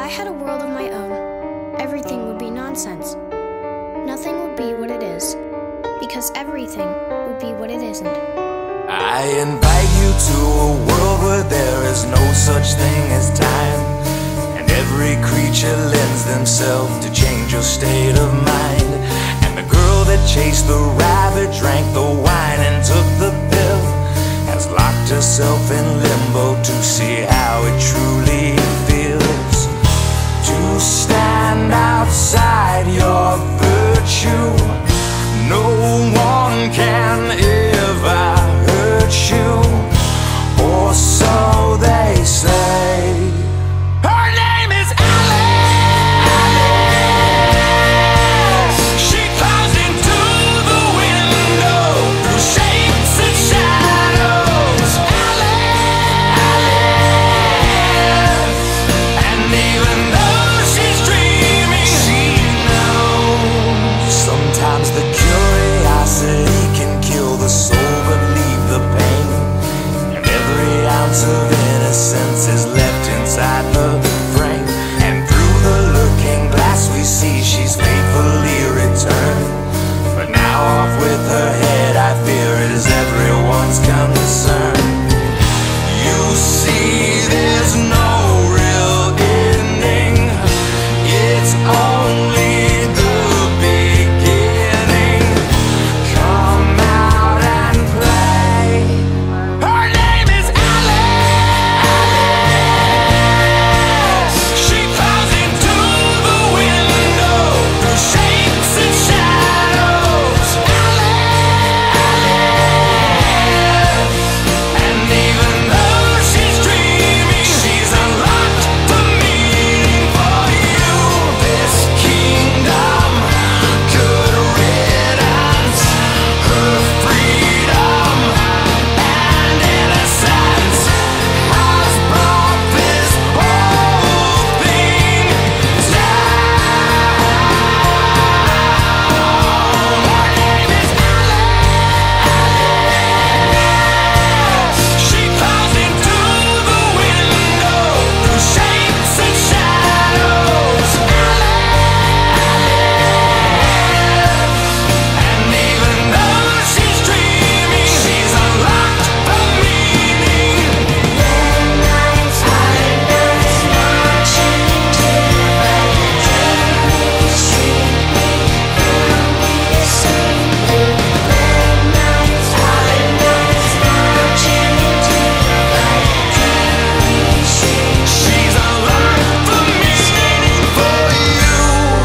had a world of my own, everything would be nonsense. Nothing would be what it is, because everything would be what it isn't. I invite you to a world where there is no such thing as time, and every creature lends themselves to change your state of mind. And the girl that chased the rabbit, drank the wine and took the pill, has locked herself in limbo to see how it truly feels to stand outside your virtue. No one can ever hurt you, or so they say. Her name is Alice. She climbs into the window through shapes and shadows. Alice. And even though she's dreaming, she knows sometimes the curiosity can kill the soul but leave the pain, and every ounce of innocence is left inside the frame. And through the looking glass we see she's faithfully returned, but now off with her head I fear is everyone's concern. You see there's no real ending, it's only the beginning. Come out and play. Her name is Alice. She climbs into the window through shapes and shadows. Alice. And even though she's dreaming, she's unlocked the meaning for you. This kingdom, good riddance, her freedom and innocence has brought this whole thing down. Her name is Alice. She climbs into the window through shapes and shadows. And even though she's dreaming, she's unlocked the meaning. Alice, marching to the she's unlocked the meaning for you.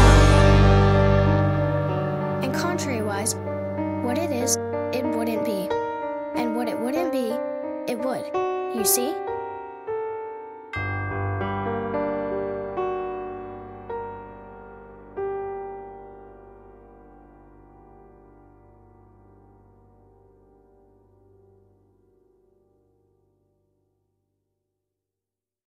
And contrary-wise, what it is, it wouldn't be. And what it wouldn't be, it would. You see?